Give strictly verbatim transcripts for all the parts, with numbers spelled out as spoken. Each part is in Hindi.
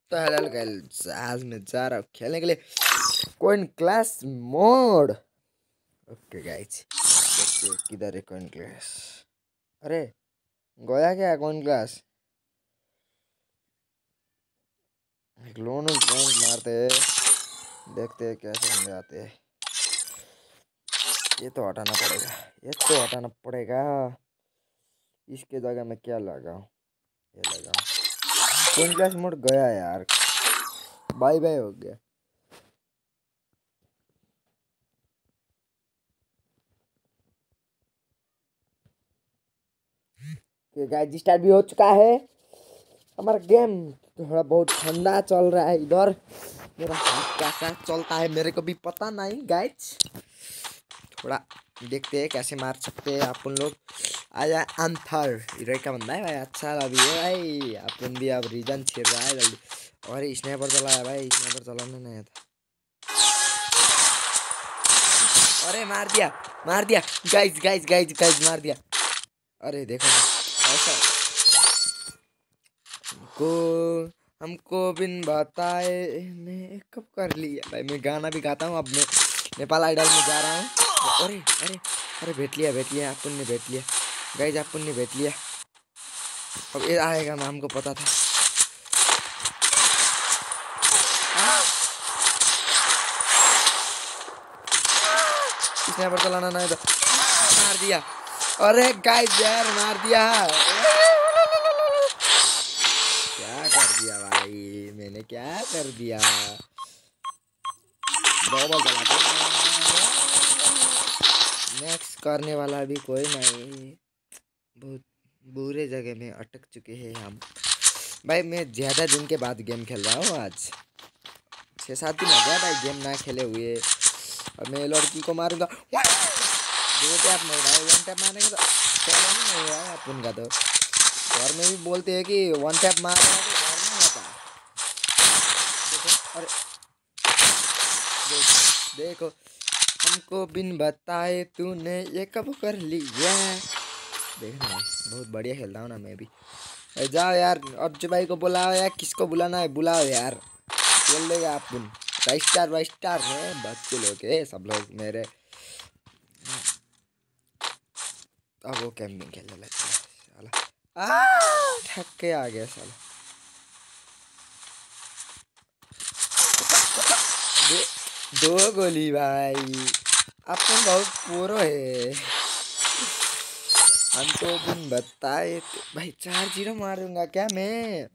तो हेलो गाइस, आज मैं जा रहा हूँ खेलने के लिए coin class mode. Okay guys, देखते हैं किधर है कॉइन क्लास। अरे गया क्या कॉइन क्लास? एक लोन पॉइंट मारते हैं, देखते हैं कैसे बंदे आते हैं। ये तो हटाना पड़ेगा, ये तो हटाना पड़ेगा। इसके जगह में क्या लगाऊं? ये लगाऊं। कॉइन क्लास मोड गया यार, बाय बाय हो गया। गाइस स्टार्ट भी हो चुका है हमारा गेम। थोड़ा बहुत ठंडा चल रहा है इधर। मेरा हाथ कैसा चलता है मेरे को भी पता नहीं गाइस। थोड़ा देखते हैं कैसे मार सकते हैं अपन लोग। आया अंथर इधर का बंदा है भाई, अच्छा अभी है भाई। अपन भी अब रीजन छेड़ रहा है जल्दी। और स्नाइपर चलाया भाई, स्नाइपर चलाने नहीं आता। अरे मार दिया, मार दिया गाइस गाइस गाइस गाइस मार दिया। अरे देखो ऐसा को हमको बिन बताए ने कब कर लिया भाई। मैं गाना भी गाता हूँ अब। मैं नेपाल आइडल में जा रहा हूँ। अरे अरे अरे भेट लिया भेट लिया अपन ने भेट लिया गाइस, अपन ने भेट लिया। अब ये आएगा ना, हमको पता था। स्नाइपर चलाना नहीं था, मार दिया। अरे गाइस यार मार दिया, क्या कर दिया भाई मैंने, क्या कर दिया। डबल चलाते नेक्स्ट करने वाला भी कोई नहीं। बहुत बुरे जगह में अटक चुके हैं हम भाई। मैं ज़्यादा दिन के बाद गेम खेल रहा हूँ। आज छः सात दिन हो गया भाई गेम ना खेले हुए। और मैं लड़की को मारूंगा। दो टैप नहीं भाई, वन टैप मारने का तो चैलेंज नहीं हुआ है अपन का। तो घर में भी बोलते हैं कि वन टैप मार रहा है तो घर नहीं आता। देखो अरे देखो देखो, हमको बिन बताए तूने ये कब कर लिया। देखना बहुत बढ़िया खेलता हूँ ना मैं भी। जाओ यार अर्जुन भाई को बुलाओ यार, किसको बुलाना है बुलाओ यार, खेल लेगा अपन। फाइव स्टार फाइव स्टार में बच्चे लोग है सब लोग मेरे। अब वो कैंपिंग खेलने लगता है साला। थक के आ गया साला। दो, दो गोली भाई, अपन बहुत पोरो है। हमको बिन बताए तो भाई चार जीरो मारूंगा क्या मैं,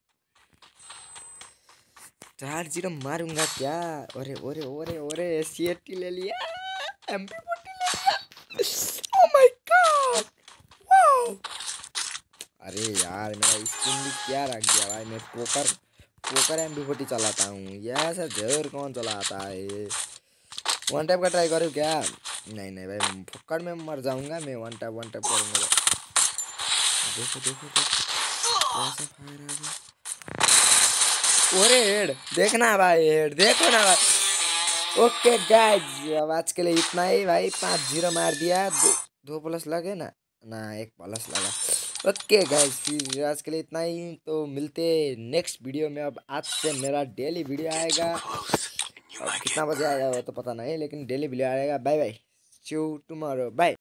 चार जीरो मारूंगा क्या। ओरे ओरे ओरे ओरे सी एट टी ले लिया, एम पी फोर्टी ले लिया। Oh my god wow. अरे यार मेरा स्किन भी क्या रख दिया भाई। मैं poker poker M P forty चलाता हूँ, यह ऐसा जोर कौन चलाता है। वन टैप का ट्राई करूँ क्या? नहीं नहीं भाई, फुक्कड़ में मर जाऊंगा मैं। वन टैप वन टैप करूँगा तो देखो देखो देखो कैसा फायर आ गया। ओरे हेड देखना भाई, हेड देखो ना भाई। ओके गाइज अब आज के लिए इतना ही भाई। पाँच जीरो मार दिया। दो दो प्लस लगे ना ना एक प्लस लगा। ओके गाइज फिर आज के लिए इतना ही, तो मिलते नेक्स्ट वीडियो में। अब आज से मेरा डेली वीडियो आएगा। अब कितना बजे आएगा वो तो पता नहीं, लेकिन डेली वीडियो आएगा। Bye bye, see you tomorrow, bye.